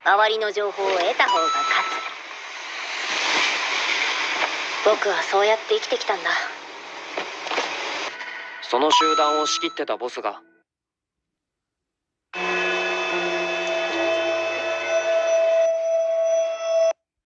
周りの情報を得た方が勝つ。僕はそうやって生きてきたんだ。 その集団を仕切ってたボスが